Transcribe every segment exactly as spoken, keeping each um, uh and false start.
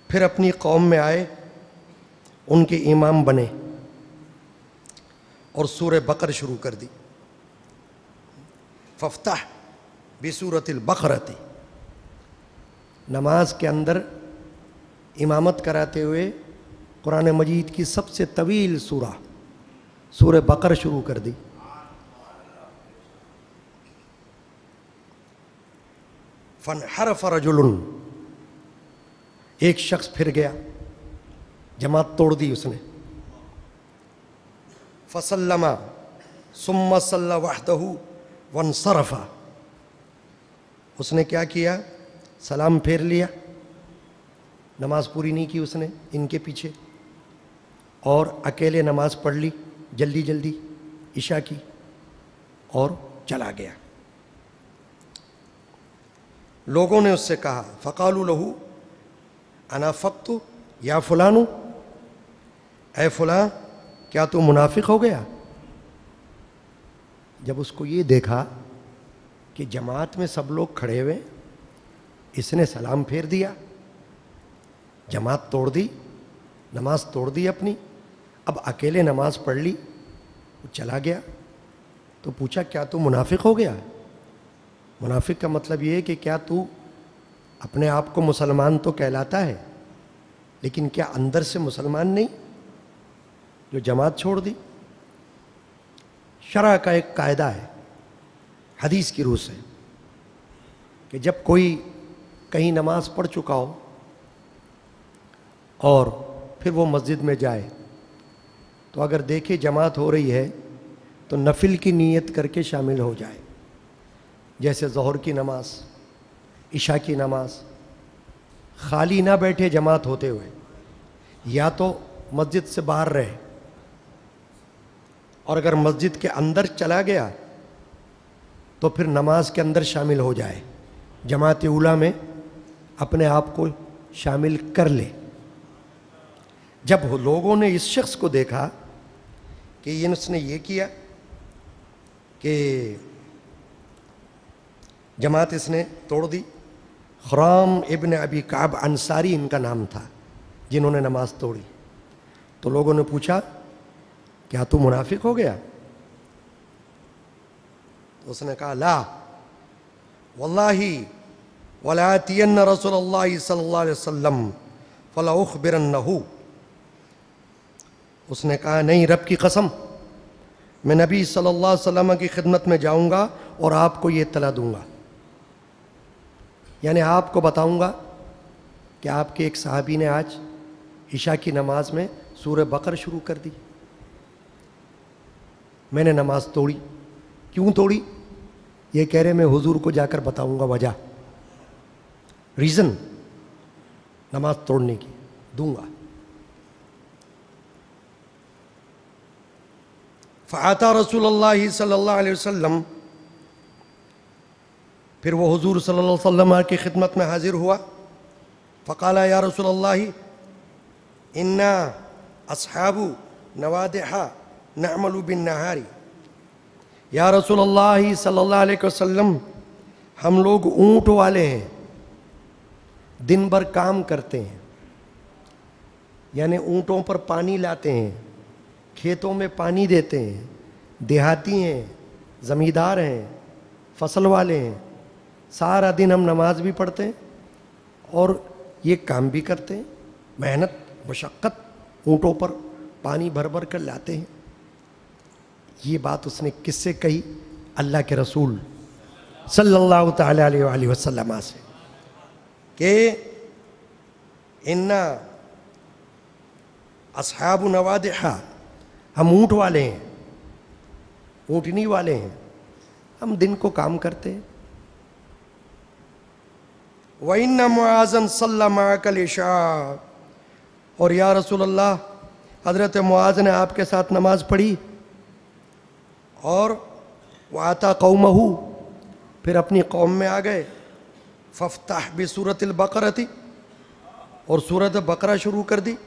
फिर अपनी कौम में आए, उनके इमाम बने और सूरह बकर शुरू कर दी। फफ्ताह बिसूरतिल बकरती, नमाज के अंदर इमामत कराते हुए कुरान मजीद की सबसे तवील सूरा सूरह बकर शुरू कर दी। फनहरफ रजुलुन, एक शख्स फिर गया, जमात तोड़ दी उसने। फसल्लमा सुम्मा सल्ला वहदहु वनसरफा, उसने क्या किया, सलाम फेर लिया, नमाज पूरी नहीं की उसने इनके पीछे, और अकेले नमाज पढ़ ली जल्दी जल्दी इशा की और चला गया। लोगों ने उससे कहा, फ़क़ालू लहू अना फ़क़्तु या फुलानु, ऐ फुलां क्या तू मुनाफिक हो गया। जब उसको ये देखा कि जमात में सब लोग खड़े हुए, इसने सलाम फेर दिया, जमात तोड़ दी, नमाज तोड़ दी अपनी, अब अकेले नमाज पढ़ ली, वो चला गया, तो पूछा क्या तू मुनाफिक हो गया। मुनाफिक का मतलब ये है कि क्या तू अपने आप को मुसलमान तो कहलाता है, लेकिन क्या अंदर से मुसलमान नहीं, जो जमात छोड़ दी। शरअ का एक कायदा है हदीस की रूह से कि जब कोई कहीं नमाज पढ़ चुका हो और फिर वो मस्जिद में जाए, तो अगर देखे जमात हो रही है तो नफिल की नीयत करके शामिल हो जाए, जैसे ज़ोहर की नमाज, इशा की नमाज। खाली ना बैठे जमात होते हुए, या तो मस्जिद से बाहर रहे, और अगर मस्जिद के अंदर चला गया तो फिर नमाज के अंदर शामिल हो जाए, जमात उला में अपने आप को शामिल कर ले। जब लोगों ने इस शख्स को देखा कि ये उसने ये किया कि जमात इसने तोड़ दी, खुराम इब्न अबी काब अंसारी इनका नाम था जिन्होंने नमाज तोड़ी, तो लोगों ने पूछा क्या तू मुनाफिक हो गया। तो उसने कहा ला वल्लाही वलातियन्न रसूलुल्लाह सल्लल्लाहु अलैहि वसल्लम फला उखबिरन्नहु, उसने कहा नहीं, रब की कसम, मैं नबी सल्लल्लाहु अलैहि वसल्लम की खिदमत में जाऊंगा और आपको ये इत्तला दूंगा, यानी आपको बताऊंगा कि आपके एक सहाबी ने आज इशा की नमाज में सूरह बकर शुरू कर दी, मैंने नमाज तोड़ी। क्यों तोड़ी, ये कह रहे मैं हुजूर को जाकर बताऊंगा वजह, रीज़न नमाज तोड़ने की दूंगा। फ़ाता रसूलुल्लाह सल्लल्लाहु अलैहि वसल्लम, फिर वो हुजूर सल्लल्लाहु अलैहि वसल्लम की खिदमत में हाजिर हुआ। फ़क़ाला या रसूलल्लाह इन्ना अस्हाबु नवादिहा नअमलु बिन नहारी, या रसूलल्लाह सल्लल्लाहु अलैहि वसल्लम, हम लोग ऊँट वाले हैं, दिन भर काम करते हैं, यानी ऊँटों पर पानी लाते हैं, खेतों में पानी देते हैं, देहाती हैं, ज़मींदार हैं, फसल वाले हैं, सारा दिन हम नमाज भी पढ़ते हैं और ये काम भी करते हैं, मेहनत मशक्क़त, ऊँटों पर पानी भर भर कर लाते हैं। ये बात उसने किससे कही, अल्लाह के रसूल सल्लल्लाहु तआला अलैहि वसल्लम से, कि इन्ना अस्हाबु नवादिहा, हम ऊँट वाले हैं, ऊँटनी वाले हैं, हम दिन को काम करते हैं। व इन्ना मुआज़न सल्ला मअकल इशा, और या रसूलल्लाह, हज़रत मुआज़ ने आपके साथ नमाज पढ़ी और वाता कौमहू, फिर अपनी कौम में आ गए। फफ्ताह बिसूरतिल बकरती, और सूरत बकरा शुरू कर दी।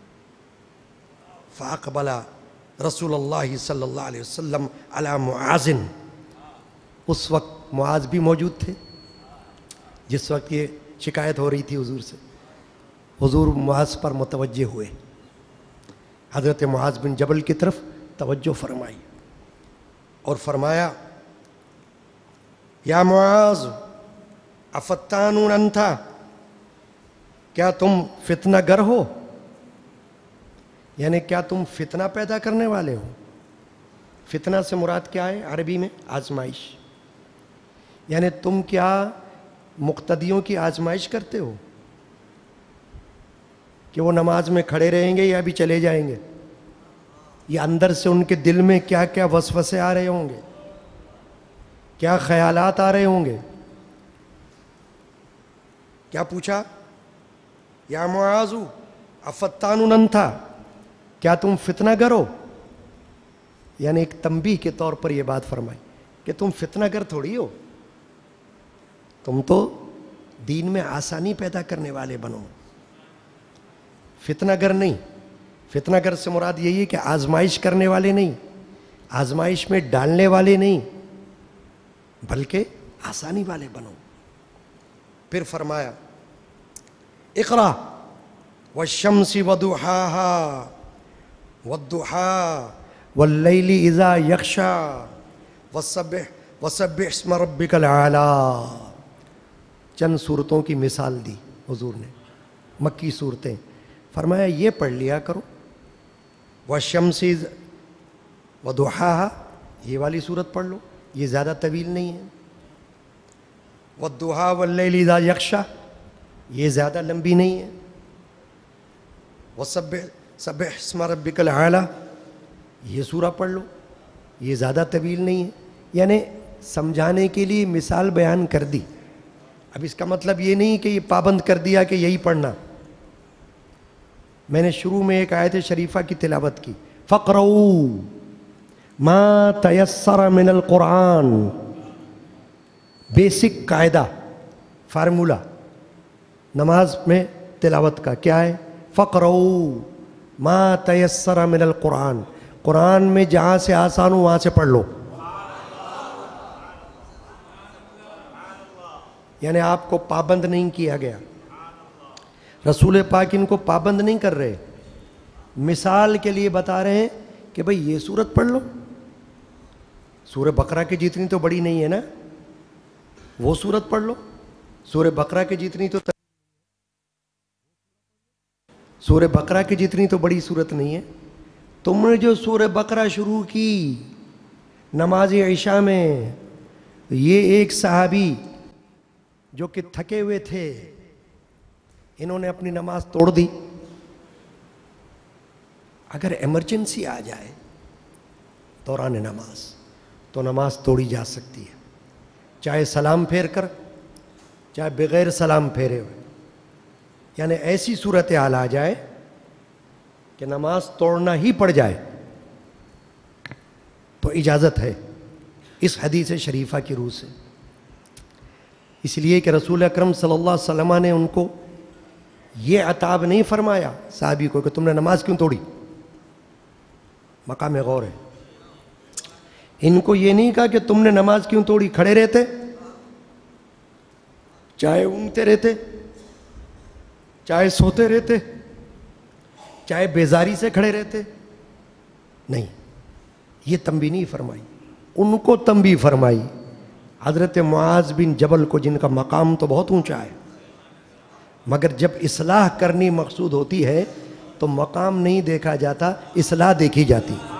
फ़ाक़बला रसूलुल्लाह सल्लल्लाहु अलैहि वसल्लम अला मुआज़िन, उस वक्त मुआज़ भी मौजूद थे जिस वक्त ये शिकायत हो रही थी हुजूर से। हुजूर मुआज़ पर मुतवज्जे हुए, हज़रत मुआज़ बिन जबल की तरफ तवज्जो फरमाई और फरमाया, या मुआज़ अफ़त्तानुन अंता, क्या तुम फितना गर हो, यानी क्या तुम फितना पैदा करने वाले हो। फितना से मुराद क्या है अरबी में? आजमाइश। यानी तुम क्या मुक्तदियों की आजमाइश करते हो कि वो नमाज में खड़े रहेंगे या भी चले जाएंगे, या अंदर से उनके दिल में क्या क्या वसवसे आ रहे होंगे, क्या ख्यालात आ रहे होंगे। क्या पूछा? या मुआज़ु अफ़त्तानुन अंता, क्या तुम फितना करो, यानी एक तंबीह के तौर पर यह बात फरमाई कि तुम फितनागर थोड़ी हो, तुम तो दीन में आसानी पैदा करने वाले बनो, फितनागर नहीं। फितनागर से मुराद यही है कि आजमाइश करने वाले नहीं, आजमाइश में डालने वाले नहीं, बल्कि आसानी वाले बनो। फिर फरमाया, इक़रा वश्शम्सी वदुहाहा वद्दुहा वल्लैली इज़ा यग़शा वसब्बिह वसब्बिह इस्म रब्बिकल आला। चंद सूरतों की मिसाल दी हुजूर ने, मक्की सूरतें। फरमाया ये पढ़ लिया करो, वश्शम्सी वदुहाहा, ये वाली सूरत पढ़ लो, ये ज़्यादा तवील नहीं है। वद्दुहा वल्लैली इज़ा यग़शा, ये ज़्यादा लंबी नहीं है। वसब्बिह सब्बिह इस्म रब्बिकल आला, ये सूरा पढ़ लो, ये ज़्यादा तवील नहीं है। यानी समझाने के लिए मिसाल बयान कर दी। अब इसका मतलब ये नहीं कि ये पाबंद कर दिया कि यही पढ़ना। मैंने शुरू में एक आयत शरीफा की तिलावत की, फ़क़रऊ मा तयस्सर मिनल कुरान, बेसिक कायदा, फार्मूला नमाज में तिलावत का क्या है? फ़क़रऊ मा तयस्सर मिनल कुरान, कुरान में जहाँ से आसान हो वहाँ से पढ़ लो। यानी आपको पाबंद नहीं किया गया, रसूल पाक इनको पाबंद नहीं कर रहे, मिसाल के लिए बता रहे हैं कि भाई ये सूरत पढ़ लो। सूरह बकरा की जितनी तो बड़ी नहीं है ना, वो सूरत पढ़ लो। सूरह बकरा की जितनी तो सूरह बकरा की जितनी तो बड़ी सूरत नहीं है। तुमने जो सूरह बकरा शुरू की नमाज इशा में, ये एक सहाबी जो कि थके हुए थे, इन्होंने अपनी नमाज तोड़ दी। अगर इमरजेंसी आ जाए दौरान नमाज तो नमाज तोड़ी जा सकती है, चाहे सलाम फेर कर, चाहे बगैर सलाम फेरे हुए। यानी ऐसी सूरत हाल आ जाए कि नमाज तोड़ना ही पड़ जाए तो इजाज़त है इस हदीस शरीफा की रूह से। इसलिए कि रसूल अकरम सल्लल्लाहु अलैहि वसल्लम ने उनको ये अताब नहीं फरमाया साहबी को कि तुमने नमाज क्यों तोड़ी, मकाम गौर है। इनको ये नहीं कहा कि तुमने नमाज क्यों तोड़ी, खड़े रहते, चाहे ऊँगते रहते, चाहे सोते रहते, चाहे बेजारी से खड़े रहते, नहीं, ये तंबीह नहीं फरमाई। उनको तंबीह फरमाई हज़रत मुआज़ बिन जबल को, जिनका मकाम तो बहुत ऊंचा है, मगर जब इस्लाह करनी मकसूद होती है तो मकाम नहीं देखा जाता, इस्लाह देखी जाती।